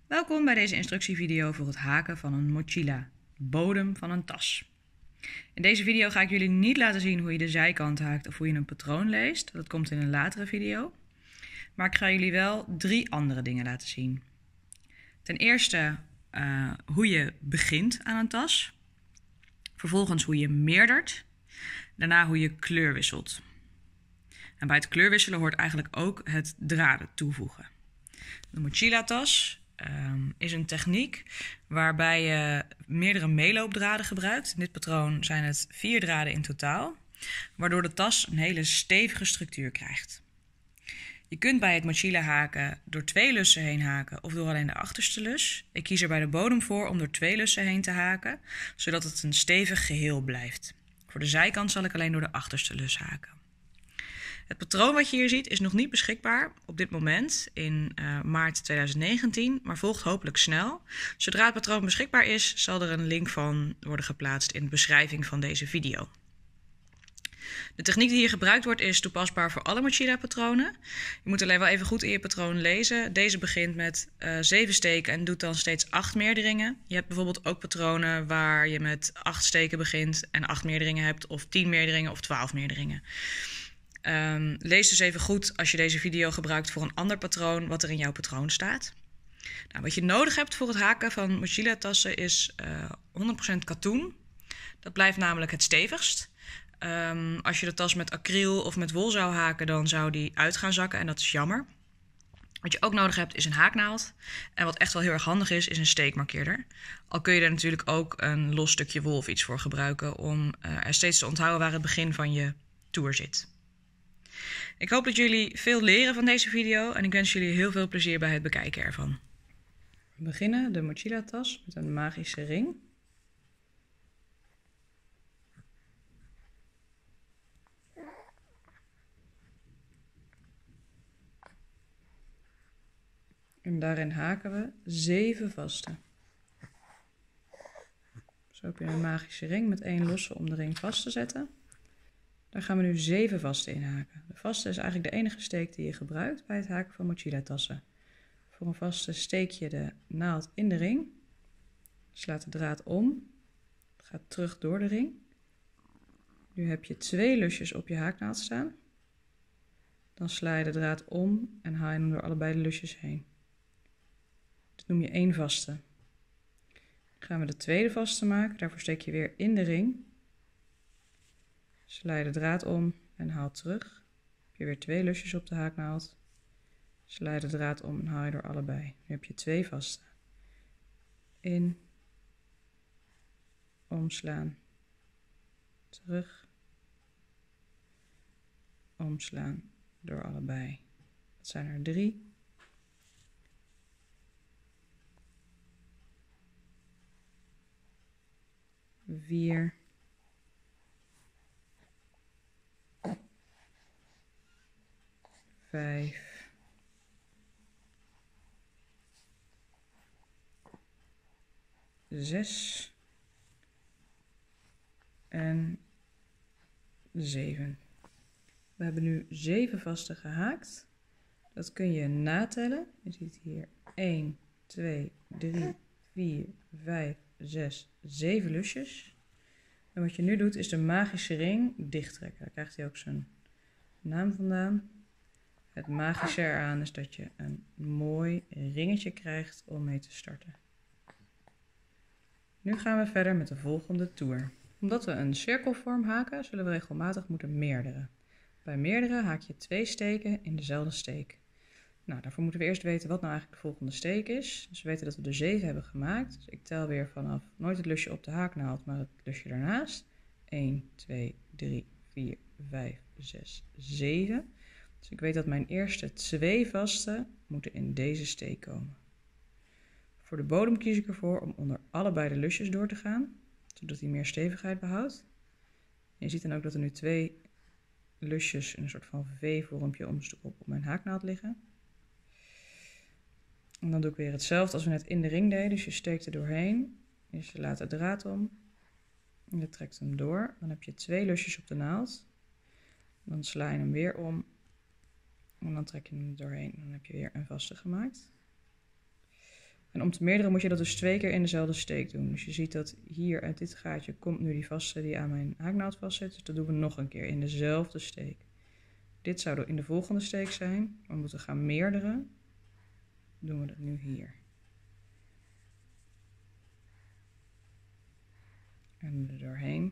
Welkom bij deze instructievideo voor het haken van een mochila, de bodem van een tas. In deze video ga ik jullie niet laten zien hoe je de zijkant haakt of hoe je een patroon leest. Dat komt in een latere video. Maar ik ga jullie wel 3 andere dingen laten zien. Ten eerste hoe je begint aan een tas. Vervolgens hoe je meerdert. Daarna hoe je kleur wisselt. En bij het kleurwisselen hoort eigenlijk ook het draden toevoegen. De mochila-tas is een techniek waarbij je meerdere meeloopdraden gebruikt. In dit patroon zijn het 4 draden in totaal, waardoor de tas een hele stevige structuur krijgt. Je kunt bij het mochila haken door 2 lussen heen haken of door alleen de achterste lus. Ik kies er bij de bodem voor om door 2 lussen heen te haken, zodat het een stevig geheel blijft. Voor de zijkant zal ik alleen door de achterste lus haken. Het patroon wat je hier ziet is nog niet beschikbaar op dit moment in maart 2019, maar volgt hopelijk snel. Zodra het patroon beschikbaar is, zal er een link van worden geplaatst in de beschrijving van deze video. De techniek die hier gebruikt wordt is toepasbaar voor alle mochila patronen. Je moet alleen wel even goed in je patroon lezen. Deze begint met 7 steken en doet dan steeds 8 meerderingen. Je hebt bijvoorbeeld ook patronen waar je met 8 steken begint en 8 meerderingen hebt, of 10 meerderingen of 12 meerderingen. Lees dus even goed als je deze video gebruikt voor een ander patroon wat er in jouw patroon staat. Nou, wat je nodig hebt voor het haken van mochila tassen is 100% katoen. Dat blijft namelijk het stevigst. Als je de tas met acryl of met wol zou haken, dan zou die uit gaan zakken en dat is jammer. Wat je ook nodig hebt is een haaknaald. En wat echt wel heel erg handig is een steekmarkeerder. Al kun je er natuurlijk ook een los stukje wol of iets voor gebruiken om er steeds te onthouden waar het begin van je toer zit. Ik hoop dat jullie veel leren van deze video en ik wens jullie heel veel plezier bij het bekijken ervan. We beginnen de mochila tas met een magische ring. En daarin haken we 7 vaste. Zo heb je een magische ring met 1 losse om de ring vast te zetten. Daar gaan we nu 7 vaste in haken. De vaste is eigenlijk de enige steek die je gebruikt bij het haken van mochila tassen. Voor een vaste steek je de naald in de ring. Slaat de draad om. Het gaat terug door de ring. Nu heb je 2 lusjes op je haaknaald staan. Dan sla je de draad om en haal je hem door allebei de lusjes heen. Dat noem je 1 vaste. Dan gaan we de tweede vaste maken. Daarvoor steek je weer in de ring. Sla je de draad om en haal terug. Dan heb je weer 2 lusjes op de haaknaald. Sla je de draad om en haal je door allebei. Nu heb je 2 vaste. In. Omslaan. Terug. Omslaan door allebei. Dat zijn er 3. Vier. 5. 6. En 7. We hebben nu 7 vaste gehaakt. Dat kun je natellen. Je ziet hier 1, 2, 3, 4, 5, 6, 7 lusjes. En wat je nu doet is de magische ring dichttrekken. Daar krijgt hij ook zijn naam vandaan. Het magische eraan is dat je een mooi ringetje krijgt om mee te starten. Nu gaan we verder met de volgende toer. Omdat we een cirkelvorm haken, zullen we regelmatig moeten meerderen. Bij meerderen haak je 2 steken in dezelfde steek. Nou, daarvoor moeten we eerst weten wat nou eigenlijk de volgende steek is. Dus we weten dat we er 7 hebben gemaakt. Dus ik tel weer vanaf nooit het lusje op de haaknaald, maar het lusje daarnaast. 1, 2, 3, 4, 5, 6, 7. Dus ik weet dat mijn eerste 2 vaste moeten in deze steek komen. Voor de bodem kies ik ervoor om onder allebei de lusjes door te gaan, zodat hij meer stevigheid behoudt. En je ziet dan ook dat er nu 2 lusjes in een soort van V-vormpje om de stuk op mijn haaknaald liggen. En dan doe ik weer hetzelfde als we net in de ring deden. Dus je steekt er doorheen, dus je laat de draad om en je trekt hem door. Dan heb je 2 lusjes op de naald. Dan sla je hem weer om en dan trek je hem er doorheen. Dan heb je weer een vaste gemaakt. En om te meerderen moet je dat dus 2 keer in dezelfde steek doen. Dus je ziet dat hier uit dit gaatje komt nu die vaste die aan mijn haaknaald vastzit. Dus dat doen we nog een keer in dezelfde steek. Dit zou in de volgende steek zijn. We moeten gaan meerderen. Doen we dat nu hier. En er doorheen.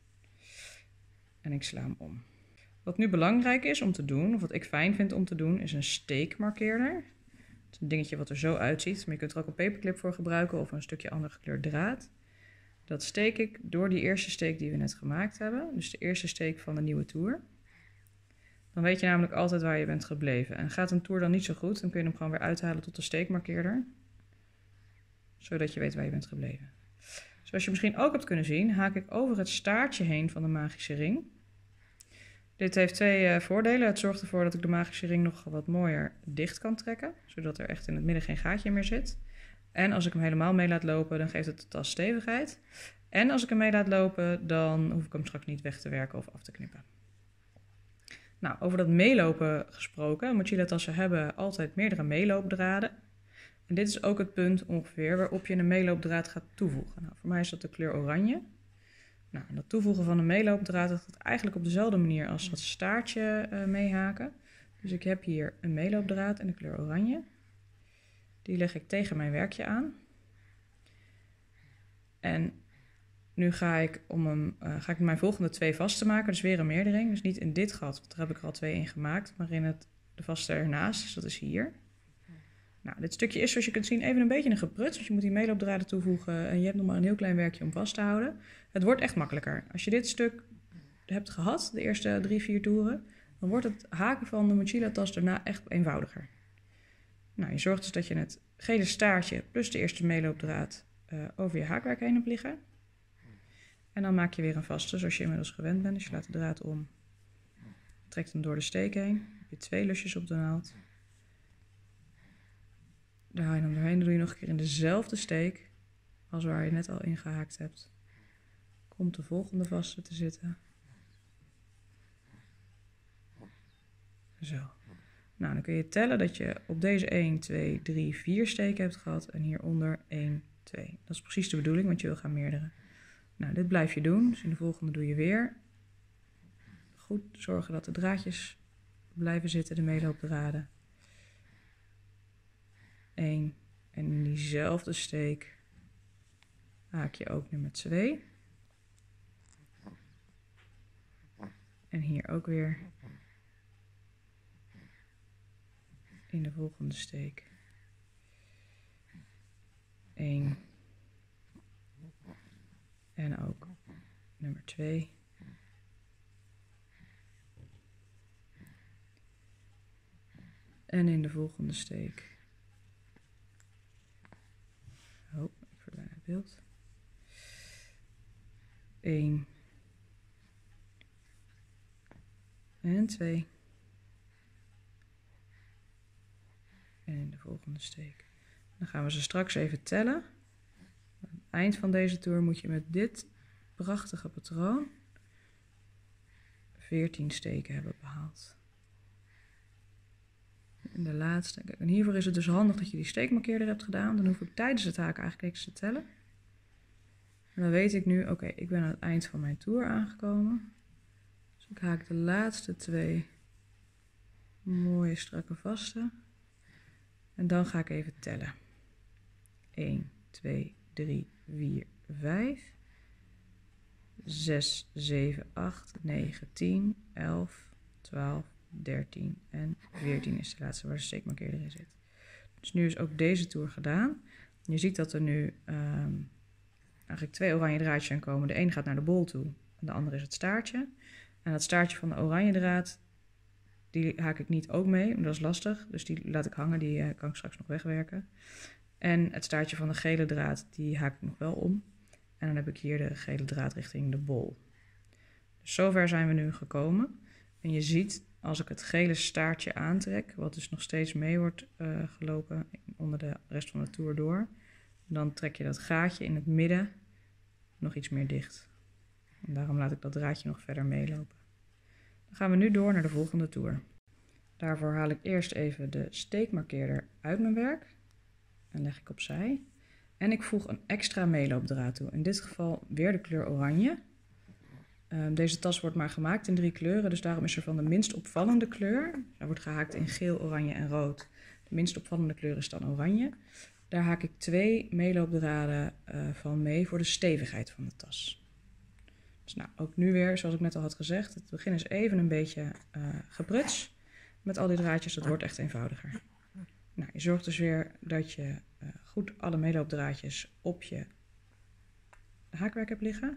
En ik sla hem om. Wat nu belangrijk is om te doen, of wat ik fijn vind om te doen, is een steekmarkeerder. Het is een dingetje wat er zo uitziet, maar je kunt er ook een paperclip voor gebruiken of een stukje ander gekleurd draad. Dat steek ik door die eerste steek die we net gemaakt hebben, dus de eerste steek van de nieuwe toer. Dan weet je namelijk altijd waar je bent gebleven. En gaat een toer dan niet zo goed, dan kun je hem gewoon weer uithalen tot de steekmarkeerder. Zodat je weet waar je bent gebleven. Zoals je misschien ook hebt kunnen zien, haak ik over het staartje heen van de magische ring. Dit heeft 2 voordelen. Het zorgt ervoor dat ik de magische ring nog wat mooier dicht kan trekken, zodat er echt in het midden geen gaatje meer zit. En als ik hem helemaal mee laat lopen, dan geeft het de tas stevigheid. En als ik hem mee laat lopen, dan hoef ik hem straks niet weg te werken of af te knippen. Nou, over dat meelopen gesproken, mochila tassen hebben altijd meerdere meeloopdraden. En dit is ook het punt ongeveer waarop je een meeloopdraad gaat toevoegen. Nou, voor mij is dat de kleur oranje. Nou, en dat toevoegen van een meeloopdraad dat gaat eigenlijk op dezelfde manier als dat staartje meehaken. Dus ik heb hier een meeloopdraad in de kleur oranje. Die leg ik tegen mijn werkje aan. En nu ga ik mijn volgende 2 vast te maken, dus weer een meerdering. Dus niet in dit gat, want daar heb ik er al 2 in gemaakt, maar in de vaste ernaast, dus dat is hier. Nou, dit stukje is zoals je kunt zien even een beetje een gepruts, want je moet die meeloopdraden toevoegen en je hebt nog maar een heel klein werkje om vast te houden. Het wordt echt makkelijker. Als je dit stuk hebt gehad, de eerste 3-4 toeren, dan wordt het haken van de mochila tas daarna echt eenvoudiger. Nou, je zorgt dus dat je het gele staartje plus de eerste meeloopdraad over je haakwerk heen hebt liggen. En dan maak je weer een vaste, zoals je inmiddels gewend bent. Dus je laat de draad om, trekt hem door de steek heen. Dan heb je 2 lusjes op de naald. Daar haal je hem doorheen, dan doe je nog een keer in dezelfde steek als waar je net al ingehaakt hebt. Komt de volgende vaste te zitten. Zo. Nou, dan kun je tellen dat je op deze 1, 2, 3, 4 steken hebt gehad en hieronder 1, 2. Dat is precies de bedoeling, want je wil gaan meerdere. Nou, dit blijf je doen, dus in de volgende doe je weer. Goed zorgen dat de draadjes blijven zitten, de meeloopdraden. 1 en in diezelfde steek haak je ook nummer 2. En hier ook weer in de volgende steek 1 en ook nummer 2. En in de volgende steek. Oh, ik verdwijn het beeld. 1 en 2. En in de volgende steek. Dan gaan we ze straks even tellen. Aan het eind van deze toer moet je met dit prachtige patroon 14 steken hebben behaald. En de laatste. Kijk, en hiervoor is het dus handig dat je die steekmarkeerder hebt gedaan. Dan hoef ik tijdens het haken eigenlijk niks te tellen. En dan weet ik nu, oké, ik ben aan het eind van mijn toer aangekomen. Dus ik haak de laatste 2 mooie strakke vaste. En dan ga ik even tellen. 1, 2, 3, 4, 5. 6, 7, 8, 9, 10, 11, 12, 13 en 14 is de laatste waar de steekmarkeerder in zit. Dus nu is ook deze toer gedaan. Je ziet dat er nu eigenlijk 2 oranje draadjes aan komen. De ene gaat naar de bol toe en de andere is het staartje. En dat staartje van de oranje draad, die haak ik niet ook mee, want dat is lastig. Dus die laat ik hangen, die kan ik straks nog wegwerken. En het staartje van de gele draad, die haak ik nog wel om. En dan heb ik hier de gele draad richting de bol. Dus zover zijn we nu gekomen. En je ziet, als ik het gele staartje aantrek, wat dus nog steeds mee wordt gelopen onder de rest van de toer door, dan trek je dat gaatje in het midden nog iets meer dicht. En daarom laat ik dat draadje nog verder meelopen. Dan gaan we nu door naar de volgende toer. Daarvoor haal ik eerst even de steekmarkeerder uit mijn werk. en leg ik opzij. En ik voeg een extra meeloopdraad toe. In dit geval weer de kleur oranje. Deze tas wordt maar gemaakt in 3 kleuren, dus daarom is er van de minst opvallende kleur. Hij wordt gehaakt in geel, oranje en rood. De minst opvallende kleur is dan oranje. Daar haak ik 2 meeloopdraden van mee voor de stevigheid van de tas. Dus nou, ook nu weer, zoals ik net al had gezegd, het begin is even een beetje gepruts met al die draadjes. Het wordt echt eenvoudiger. Nou, je zorgt dus weer dat je goed alle meeloopdraadjes op je haakwerk hebt liggen.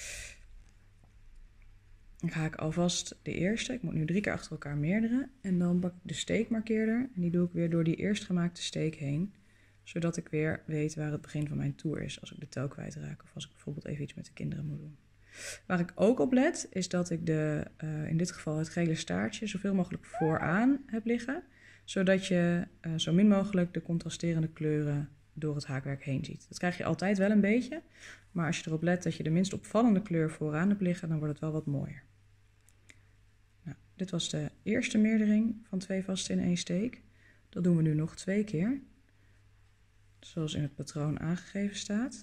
Dan ga ik alvast de eerste, ik moet nu 3 keer achter elkaar meerdere. En dan pak ik de steekmarkeerder en die doe ik weer door die eerst gemaakte steek heen. Zodat ik weer weet waar het begin van mijn toer is als ik de touw kwijtraak. Of als ik bijvoorbeeld even iets met de kinderen moet doen. Waar ik ook op let is dat ik in dit geval het gele staartje zoveel mogelijk vooraan heb liggen. Zodat je zo min mogelijk de contrasterende kleuren door het haakwerk heen ziet. Dat krijg je altijd wel een beetje. Maar als je erop let dat je de minst opvallende kleur vooraan hebt liggen, dan wordt het wel wat mooier. Nou, dit was de eerste meerdering van 2 vaste in 1 steek. Dat doen we nu nog 2 keer. Zoals in het patroon aangegeven staat.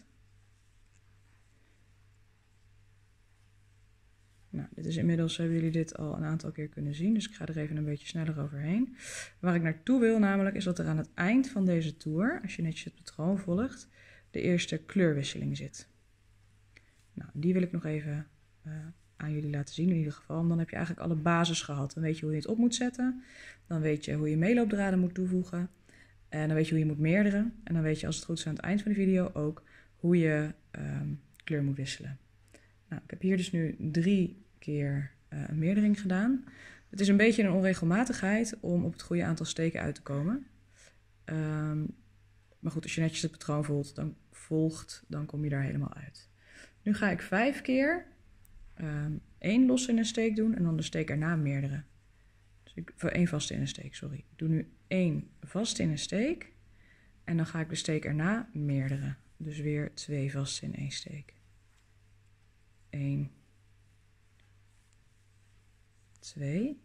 Nou, dit is inmiddels, hebben jullie dit al een aantal keer kunnen zien, dus ik ga er even een beetje sneller overheen. Waar ik naartoe wil namelijk is dat er aan het eind van deze toer, als je netjes het patroon volgt, de eerste kleurwisseling zit. Nou, die wil ik nog even aan jullie laten zien in ieder geval. En dan heb je eigenlijk alle basis gehad. Dan weet je hoe je het op moet zetten, dan weet je hoe je meeloopdraden moet toevoegen en dan weet je hoe je moet meerderen. En dan weet je als het goed is aan het eind van de video ook hoe je kleur moet wisselen. Nou, ik heb hier dus nu 3 keer een meerdering gedaan. Het is een beetje een onregelmatigheid om op het goede aantal steken uit te komen. Maar goed, als je netjes het patroon volgt, dan kom je daar helemaal uit. Nu ga ik 5 keer 1 los in een steek doen en dan de steek erna meerderen. Dus voor 1 vaste in een steek, sorry. Ik doe nu 1 vaste in een steek en dan ga ik de steek erna meerderen. Dus weer 2 vaste in 1 steek. 1, 2.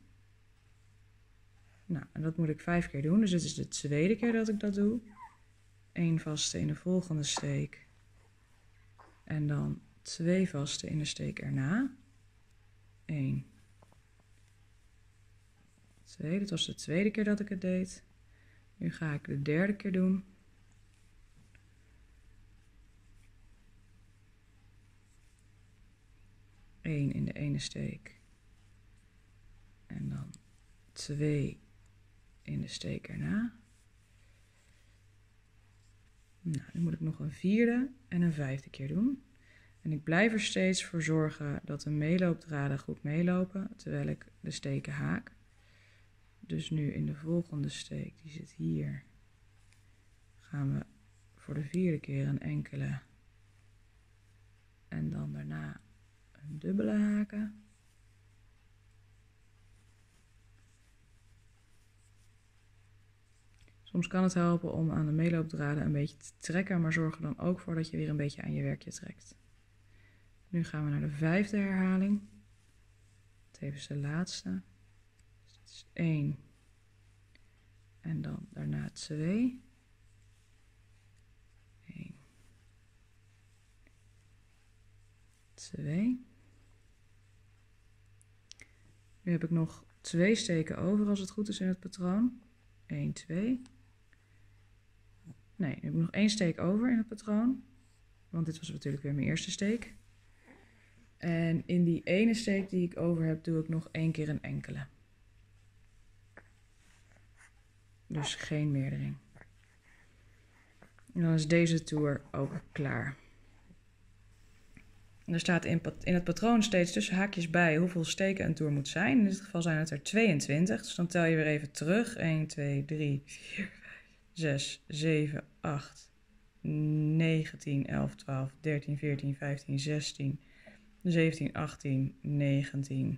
Nou, en dat moet ik 5 keer doen. Dus dit is de tweede keer dat ik dat doe. 1 vaste in de volgende steek. En dan 2 vaste in de steek erna. 1, 2. Dit was de tweede keer dat ik het deed. Nu ga ik de derde keer doen. Eén in de ene steek. En dan 2 in de steek erna. Nou, nu moet ik nog een 4e en een 5e keer doen. En ik blijf er steeds voor zorgen dat de meeloopdraden goed meelopen, terwijl ik de steken haak. Dus nu in de volgende steek, die zit hier, gaan we voor de 4e keer een enkele en dan daarna een dubbele haken. Soms kan het helpen om aan de meeloopdraden een beetje te trekken, maar zorg er dan ook voor dat je weer een beetje aan je werkje trekt. Nu gaan we naar de 5e herhaling. Tevens de laatste. Dus dit is 1. En dan daarna 2. 1. 2. Nu heb ik nog 2 steken over als het goed is in het patroon. 1, 2. Nee, nu heb ik nog 1 steek over in het patroon. Want dit was natuurlijk weer mijn eerste steek. En in die ene steek die ik over heb, doe ik nog 1 keer een enkele. Dus geen meerdering. En dan is deze toer ook klaar. En er staat in het patroon steeds tussen haakjes bij hoeveel steken een toer moet zijn. In dit geval zijn het er 22. Dus dan tel je weer even terug. 1, 2, 3, 4, 5, 6, 7, 8, 9, 10, 11, 12, 13, 14, 15, 16, 17, 18, 19,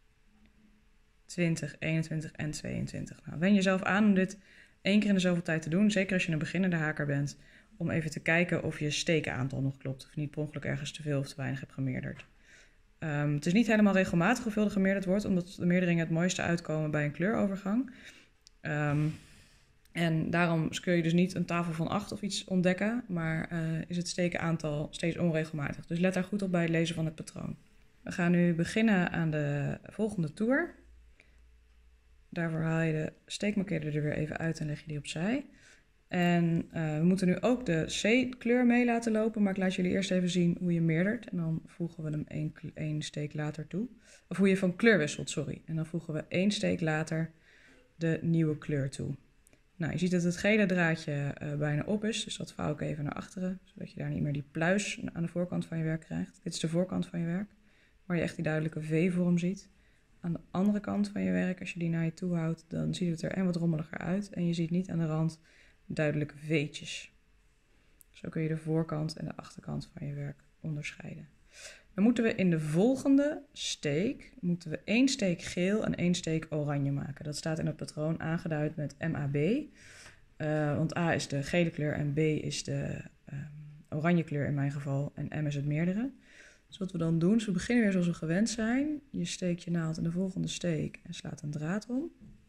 20, 21 en 22. Nou, wen jezelf aan om dit 1 keer in de zoveel tijd te doen. Zeker als je een beginnende haker bent. Om even te kijken of je stekenaantal nog klopt. Of niet per ongeluk ergens te veel of te weinig hebt gemeerderd. Het is niet helemaal regelmatig hoeveel er gemeerderd wordt. Omdat de meerderingen het mooiste uitkomen bij een kleurovergang. En daarom kun je dus niet een tafel van 8 of iets ontdekken, maar is het stekenaantal steeds onregelmatig. Dus let daar goed op bij het lezen van het patroon. We gaan nu beginnen aan de volgende toer. Daarvoor haal je de steekmarkeerder er weer even uit en leg je die opzij. En we moeten nu ook de C-kleur mee laten lopen, maar ik laat jullie eerst even zien hoe je meerdert. En dan voegen we hem één steek later toe. Of hoe je van kleur wisselt, sorry. En dan voegen we 1 steek later de nieuwe kleur toe. Nou, je ziet dat het gele draadje bijna op is, dus dat vouw ik even naar achteren, zodat je daar niet meer die pluis aan de voorkant van je werk krijgt. Dit is de voorkant van je werk, waar je echt die duidelijke V-vorm ziet. Aan de andere kant van je werk, als je die naar je toe houdt, dan ziet het er en wat rommeliger uit en je ziet niet aan de rand duidelijke V'tjes. Zo kun je de voorkant en de achterkant van je werk onderscheiden. Dan moeten we in de volgende steek 1 steek geel en 1 steek oranje maken. Dat staat in het patroon aangeduid met MAB. Want A is de gele kleur en B is de oranje kleur in mijn geval en M is het meerdere. Dus wat we dan doen, is we beginnen weer zoals we gewend zijn. Je steekt je naald in de volgende steek en slaat een draad om.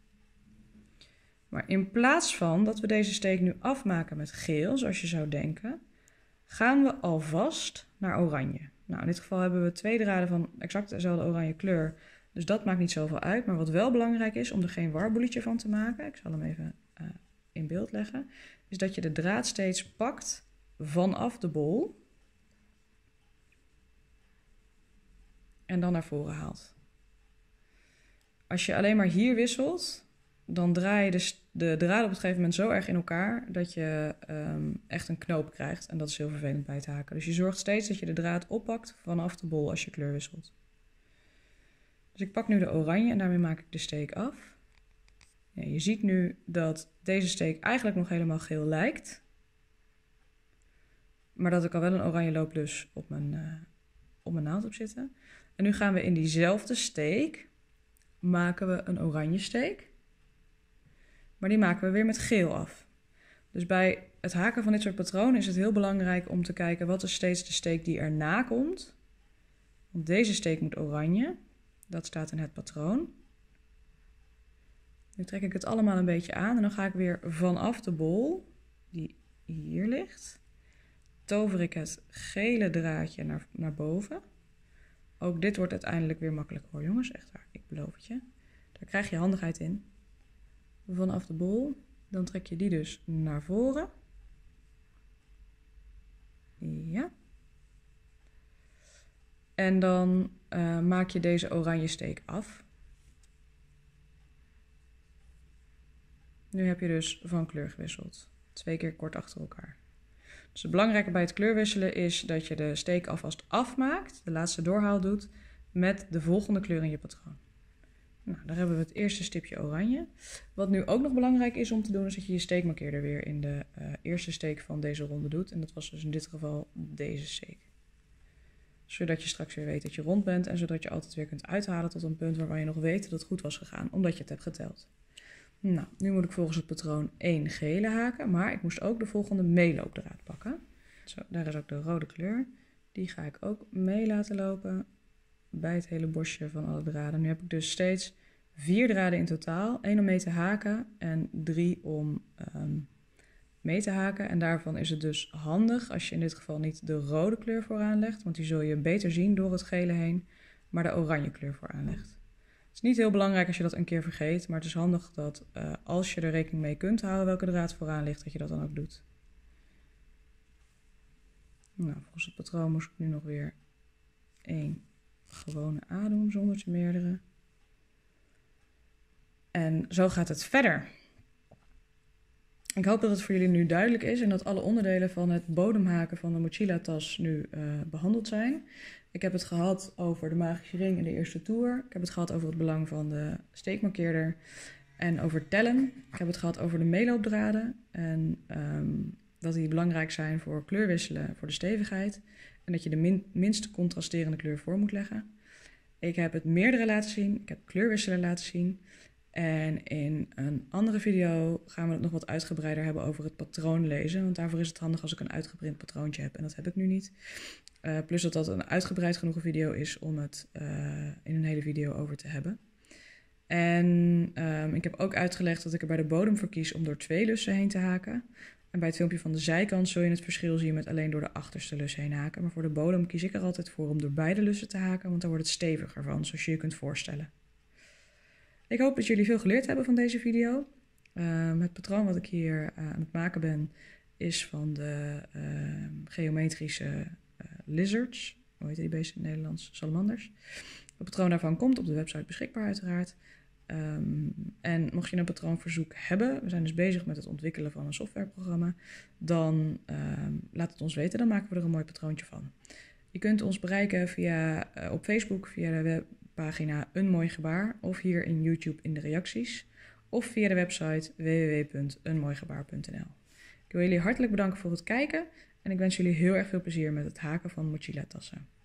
Maar in plaats van dat we deze steek nu afmaken met geel, zoals je zou denken, gaan we alvast naar oranje. Nou, in dit geval hebben we 2 draden van exact dezelfde oranje kleur, dus dat maakt niet zoveel uit. Maar wat wel belangrijk is, om er geen warboeletje van te maken, ik zal hem even in beeld leggen, is dat je de draad steeds pakt vanaf de bol en dan naar voren haalt. Als je alleen maar hier wisselt, dan draai je de draden op een gegeven moment zo erg in elkaar dat je echt een knoop krijgt. En dat is heel vervelend bij het haken. Dus je zorgt steeds dat je de draad oppakt vanaf de bol als je kleur wisselt. Dus ik pak nu de oranje en daarmee maak ik de steek af. Ja, je ziet nu dat deze steek eigenlijk nog helemaal geel lijkt. Maar dat ik al wel een oranje looplus op mijn naald heb zitten. En nu gaan we in diezelfde steek maken we een oranje steek. Maar die maken we weer met geel af. Dus bij het haken van dit soort patronen is het heel belangrijk om te kijken wat is steeds de steek die erna komt. Want deze steek moet oranje. Dat staat in het patroon. Nu trek ik het allemaal een beetje aan en dan ga ik weer vanaf de bol, die hier ligt, tover ik het gele draadje naar boven. Ook dit wordt uiteindelijk weer makkelijker hoor jongens, echt waar, ik beloof het je. Daar krijg je handigheid in. Vanaf de bol, dan trek je die dus naar voren. Ja. En dan maak je deze oranje steek af. Nu heb je dus van kleur gewisseld. 2 keer kort achter elkaar. Dus het belangrijke bij het kleurwisselen is dat je de steek alvast afmaakt, de laatste doorhaal doet, met de volgende kleur in je patroon. Nou, daar hebben we het eerste stipje oranje. Wat nu ook nog belangrijk is om te doen, is dat je je steekmarkeerder weer in de eerste steek van deze ronde doet. En dat was dus in dit geval deze steek. Zodat je straks weer weet dat je rond bent en zodat je altijd weer kunt uithalen tot een punt waarvan je nog weet dat het goed was gegaan, omdat je het hebt geteld. Nou, nu moet ik volgens het patroon 1 gele haken, maar ik moest ook de volgende meeloopdraad pakken. Zo, daar is ook de rode kleur. Die ga ik ook mee laten lopen bij het hele bosje van alle draden. Nu heb ik dus steeds 4 draden in totaal. 1 om mee te haken en 3 om mee te haken. En daarvan is het dus handig als je in dit geval niet de rode kleur vooraan legt, want die zul je beter zien door het gele heen, maar de oranje kleur vooraan legt. Het is niet heel belangrijk als je dat een keer vergeet, maar het is handig dat als je er rekening mee kunt houden welke draad vooraan ligt, dat je dat dan ook doet. Nou, volgens het patroon moest ik nu nog weer 1 gewone A doen zonder te meerderen. En zo gaat het verder. Ik hoop dat het voor jullie nu duidelijk is en dat alle onderdelen van het bodemhaken van de mochila-tas nu behandeld zijn. Ik heb het gehad over de magische ring in de eerste toer. Ik heb het gehad over het belang van de steekmarkeerder en over tellen. Ik heb het gehad over de meeloopdraden en dat die belangrijk zijn voor kleurwisselen, voor de stevigheid. En dat je de minste contrasterende kleur voor moet leggen. Ik heb het meerdere laten zien, ik heb kleurwisselen laten zien. En in een andere video gaan we het nog wat uitgebreider hebben over het patroon lezen. Want daarvoor is het handig als ik een uitgeprint patroontje heb. En dat heb ik nu niet. Plus dat dat een uitgebreid genoeg video is om het in een hele video over te hebben. En ik heb ook uitgelegd dat ik er bij de bodem voor kies om door 2 lussen heen te haken. En bij het filmpje van de zijkant zul je het verschil zien met alleen door de achterste lus heen haken. Maar voor de bodem kies ik er altijd voor om door beide lussen te haken, want daar wordt het steviger van, zoals je je kunt voorstellen. Ik hoop dat jullie veel geleerd hebben van deze video. Het patroon wat ik hier aan het maken ben is van de geometrische lizards. Hoe heet die beesten in het Nederlands? Salamanders. Het patroon daarvan komt op de website beschikbaar uiteraard. En mocht je een patroonverzoek hebben, we zijn dus bezig met het ontwikkelen van een softwareprogramma, dan laat het ons weten, dan maken we er een mooi patroontje van. Je kunt ons bereiken op Facebook via de webpagina Een Mooi Gebaar of hier in YouTube in de reacties of via de website www.eenmooigebaar.nl. Ik wil jullie hartelijk bedanken voor het kijken en ik wens jullie heel erg veel plezier met het haken van mochila tassen.